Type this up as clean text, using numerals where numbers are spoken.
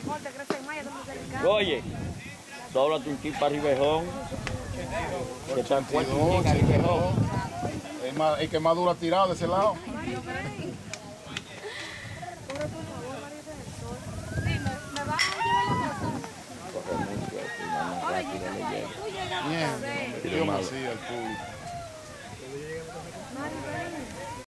Oye, dóblate un chip para Rivejón. Que está puesto un chip a Rivejón. El que más dura tirado de ese lado. Bien, Dios mío, el público.